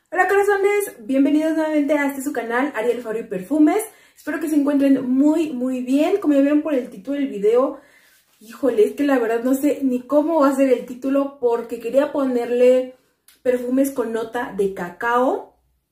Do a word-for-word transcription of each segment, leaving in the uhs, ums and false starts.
Hola corazones, bienvenidos nuevamente a este su canal, Ariel Fabri Perfumes. Espero que se encuentren muy muy bien. Como ya vieron por el título del video, híjole, es que la verdad no sé ni cómo va a ser el título, porque quería ponerle perfumes con nota de cacao,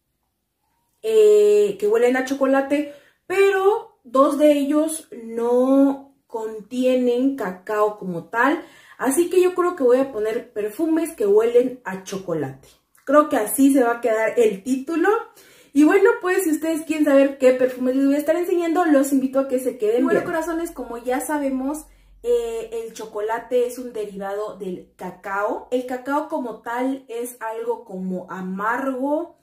eh, que huelen a chocolate, pero dos de ellos no contienen cacao como tal. Así que yo creo que voy a poner perfumes que huelen a chocolate. Creo que así se va a quedar el título. Y bueno, pues si ustedes quieren saber qué perfumes les voy a estar enseñando, los invito a que se queden. Y bueno, bien, corazones, como ya sabemos, eh, el chocolate es un derivado del cacao. El cacao como tal es algo como amargo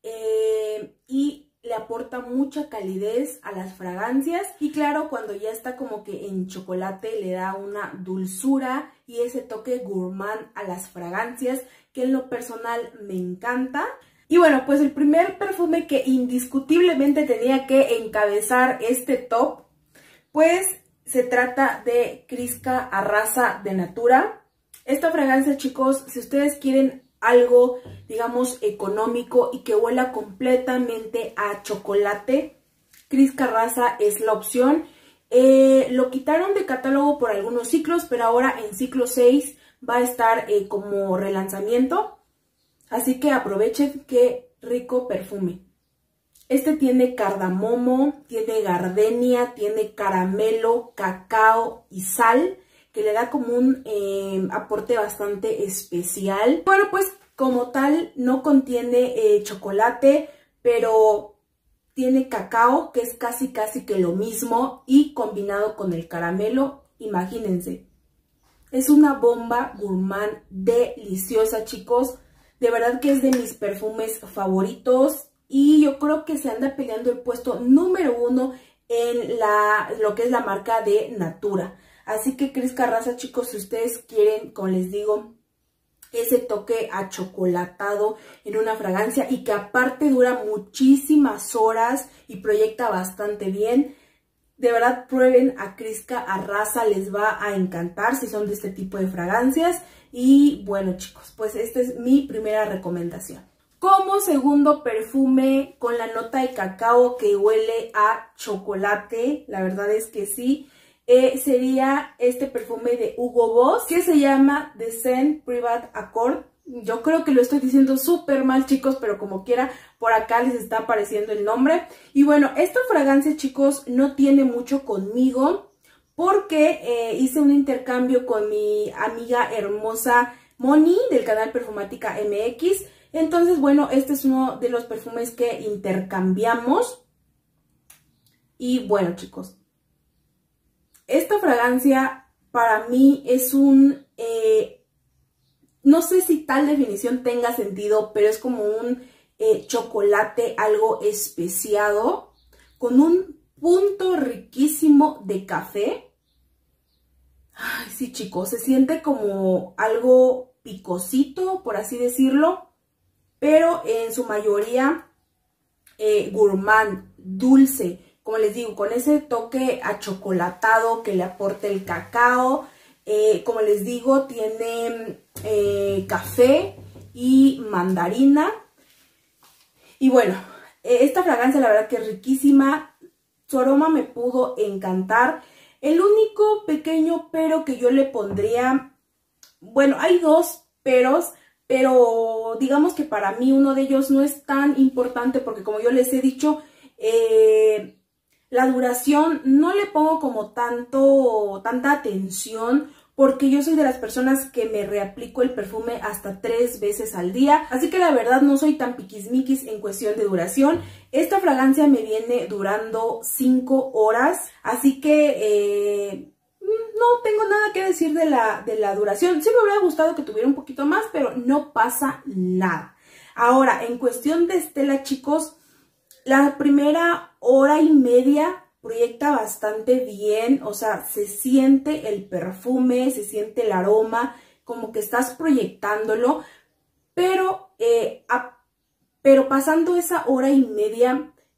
eh, y le aporta mucha calidez a las fragancias. Y claro, cuando ya está como que en chocolate, le da una dulzura y ese toque gourmand a las fragancias, que en lo personal me encanta. Y bueno, pues el primer perfume que indiscutiblemente tenía que encabezar este top, pues se trata de Crisca Arrasa de Natura. Esta fragancia, chicos, si ustedes quieren algo, digamos, económico y que huela completamente a chocolate, Crisca Arrasa es la opción. Eh, lo quitaron de catálogo por algunos ciclos, pero ahora en ciclo seis va a estar eh, como relanzamiento. Así que aprovechen, qué rico perfume. Este tiene cardamomo, tiene gardenia, tiene caramelo, cacao y sal, que le da como un eh, aporte bastante especial. Bueno, pues como tal no contiene eh, chocolate, pero tiene cacao, que es casi casi que lo mismo, y combinado con el caramelo, imagínense. Es una bomba gourmand deliciosa, chicos. De verdad que es de mis perfumes favoritos. Y yo creo que se anda peleando el puesto número uno en la, lo que es la marca de Natura. Así que Crisca Arrasa, chicos, si ustedes quieren, como les digo, ese toque achocolatado en una fragancia y que aparte dura muchísimas horas y proyecta bastante bien, de verdad prueben a Crisca Arrasa, les va a encantar si son de este tipo de fragancias. Y bueno, chicos, pues esta es mi primera recomendación. Como segundo perfume con la nota de cacao que huele a chocolate, la verdad es que sí, eh, sería este perfume de Hugo Boss, que se llama The Scent Private Accord. Yo creo que lo estoy diciendo súper mal, chicos, pero como quiera, por acá les está apareciendo el nombre. Y bueno, esta fragancia, chicos, no tiene mucho conmigo, porque eh, hice un intercambio con mi amiga hermosa Moni del canal Perfumática M X. Entonces, bueno, este es uno de los perfumes que intercambiamos. Y bueno, chicos, esta fragancia para mí es un... Eh, no sé si tal definición tenga sentido, pero es como un eh, chocolate algo especiado, con un punto riquísimo de café. Ay, sí, chicos, se siente como algo picosito, por así decirlo, pero en su mayoría eh, gourmand, dulce, como les digo, con ese toque achocolatado que le aporta el cacao. Eh, como les digo, tiene eh, café y mandarina. Y bueno, eh, esta fragancia la verdad que es riquísima. Su aroma me pudo encantar. El único pequeño pero que yo le pondría, bueno, hay dos peros, pero digamos que para mí uno de ellos no es tan importante, porque como yo les he dicho, eh, la duración no le pongo como tanto, tanta atención, porque yo soy de las personas que me reaplico el perfume hasta tres veces al día. Así que la verdad no soy tan piquismiquis en cuestión de duración. Esta fragancia me viene durando cinco horas, así que eh, no tengo nada que decir de la, de la duración. Sí me hubiera gustado que tuviera un poquito más, pero no pasa nada. Ahora, en cuestión de estela, chicos, la primera hora y media proyecta bastante bien, o sea, se siente el perfume, se siente el aroma, como que estás proyectándolo, pero, eh, a, pero pasando esa hora y media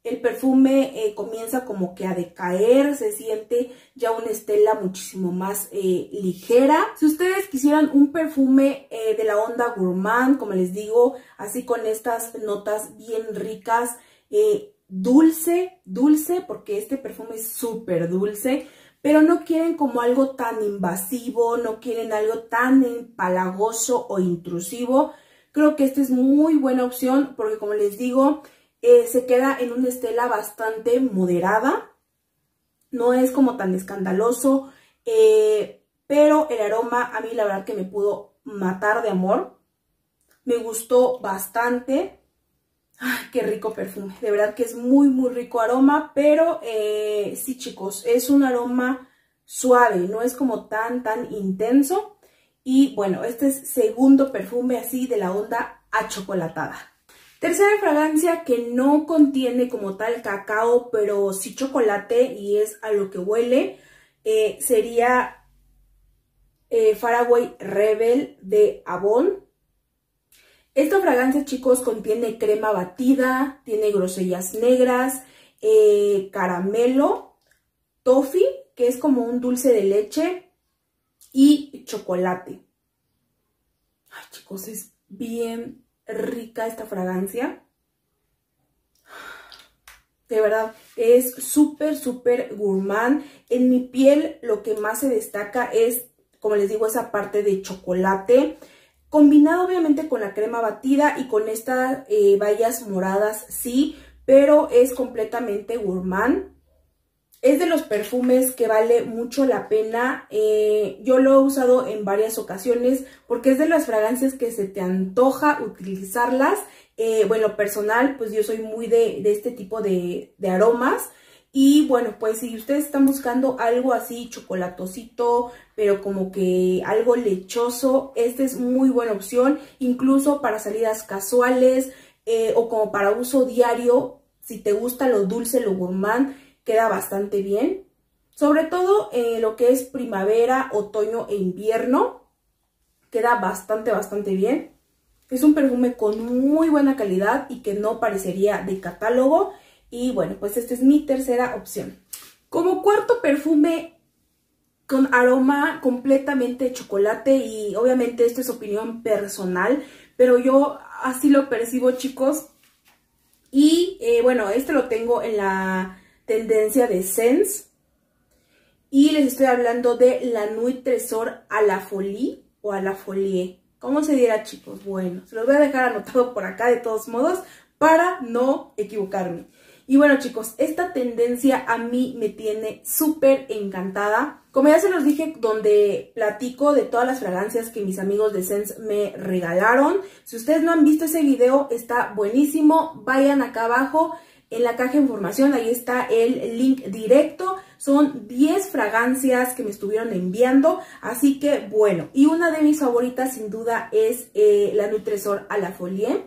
el perfume eh, comienza como que a decaer, se siente ya una estela muchísimo más eh, ligera. Si ustedes quisieran un perfume eh, de la onda gourmand, como les digo, así con estas notas bien ricas, eh, dulce, dulce, porque este perfume es súper dulce, pero no quieren como algo tan invasivo, no quieren algo tan empalagoso o intrusivo, creo que esta es muy buena opción porque, como les digo, Eh, se queda en una estela bastante moderada, no es como tan escandaloso, eh, pero el aroma a mí la verdad que me pudo matar de amor, me gustó bastante. Ay, qué rico perfume, de verdad que es muy muy rico aroma, pero eh, sí chicos, es un aroma suave, no es como tan tan intenso. Y bueno, este es segundo perfume así de la onda achocolatada. Tercera fragancia que no contiene como tal cacao, pero sí chocolate y es a lo que huele, eh, sería eh, Faraway Rebel de Avon. Esta fragancia, chicos, contiene crema batida, tiene grosellas negras, eh, caramelo, toffee, que es como un dulce de leche, y chocolate. Ay, chicos, es bien rica esta fragancia, de verdad es súper súper gourmand. En mi piel lo que más se destaca es, como les digo, esa parte de chocolate combinado obviamente con la crema batida y con estas eh, bayas moradas, sí, pero es completamente gourmand. Es de los perfumes que vale mucho la pena. Eh, yo lo he usado en varias ocasiones porque es de las fragancias que se te antoja utilizarlas. Eh, bueno, personal, pues yo soy muy de, de este tipo de, de aromas. Y bueno, pues si ustedes están buscando algo así chocolatosito, pero como que algo lechoso, esta es muy buena opción. Incluso para salidas casuales eh, o como para uso diario, si te gusta lo dulce, lo gourmand, queda bastante bien, sobre todo en lo que es primavera, otoño e invierno, queda bastante, bastante bien. Es un perfume con muy buena calidad y que no parecería de catálogo. Y bueno, pues esta es mi tercera opción. Como cuarto perfume con aroma completamente de chocolate, y obviamente esto es opinión personal, pero yo así lo percibo, chicos. Y eh, bueno, este lo tengo en la tendencia de Sense y les estoy hablando de la Nuit Trésor à la Folie o à la Folie, ¿cómo se dirá, chicos? Bueno, se los voy a dejar anotado por acá de todos modos para no equivocarme. Y bueno, chicos, esta tendencia a mí me tiene súper encantada. Como ya se los dije, donde platico de todas las fragancias que mis amigos de Sense me regalaron. Si ustedes no han visto ese video, está buenísimo. Vayan acá abajo en la caja de información, ahí está el link directo. Son diez fragancias que me estuvieron enviando, así que bueno. Y una de mis favoritas sin duda es eh, la Nuit Trésor à la Folie,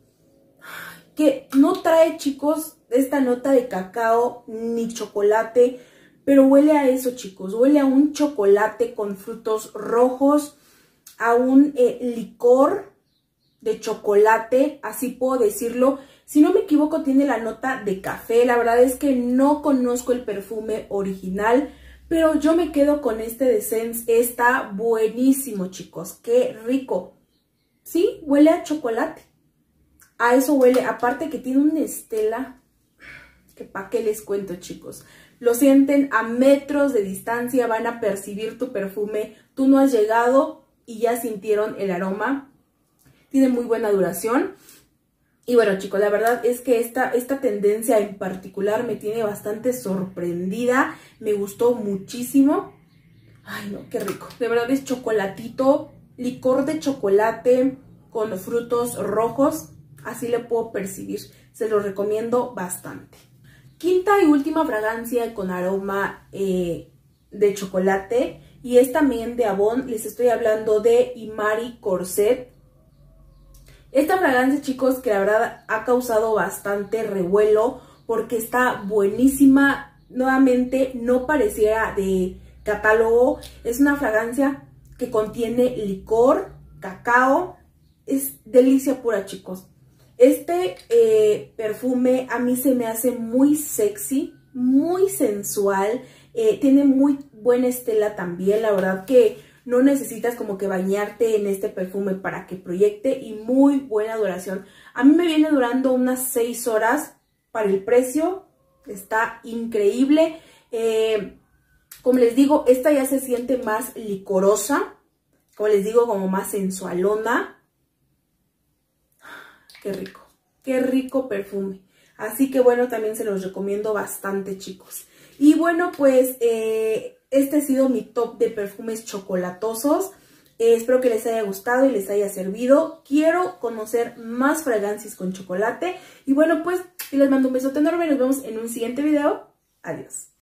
que no trae, chicos, esta nota de cacao ni chocolate, pero huele a eso, chicos. Huele a un chocolate con frutos rojos, a un eh, licor de chocolate, así puedo decirlo. Si no me equivoco, tiene la nota de café. La verdad es que no conozco el perfume original, pero yo me quedo con este de Sense. Está buenísimo, chicos. Qué rico. Sí, huele a chocolate. A eso huele. Aparte que tiene una estela que pa' qué les cuento, chicos. Lo sienten a metros de distancia, van a percibir tu perfume. Tú no has llegado y ya sintieron el aroma. Tiene muy buena duración. Y bueno, chicos, la verdad es que esta, esta tendencia en particular me tiene bastante sorprendida. Me gustó muchísimo. Ay, no, qué rico. De verdad es chocolatito, licor de chocolate con frutos rojos. Así le puedo percibir. Se lo recomiendo bastante. Quinta y última fragancia con aroma eh, de chocolate. Y es también de Avon. Les estoy hablando de Imari Corset. Esta fragancia, chicos, que la verdad ha causado bastante revuelo porque está buenísima. Nuevamente, no pareciera de catálogo. Es una fragancia que contiene licor, cacao. Es delicia pura, chicos. Este eh, perfume a mí se me hace muy sexy, muy sensual, eh, tiene muy buena estela también, la verdad que no necesitas como que bañarte en este perfume para que proyecte y muy buena duración. A mí me viene durando unas seis horas, para el precio está increíble. Eh, como les digo, esta ya se siente más licorosa, como les digo, como más sensualona. Qué rico, qué rico perfume. Así que bueno, también se los recomiendo bastante, chicos. Y bueno, pues eh, este ha sido mi top de perfumes chocolatosos. Eh, espero que les haya gustado y les haya servido. Quiero conocer más fragancias con chocolate. Y bueno, pues les mando un besote enorme. Nos vemos en un siguiente video. Adiós.